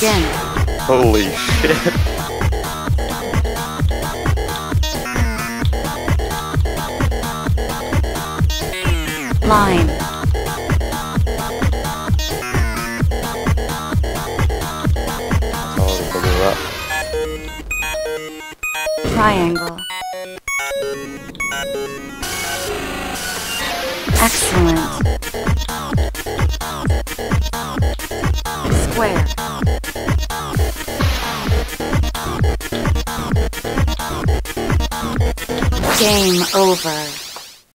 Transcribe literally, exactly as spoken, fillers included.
Begin. Holy shit. Line. Oh, look at that. Triangle. Excellent. Square. Game over.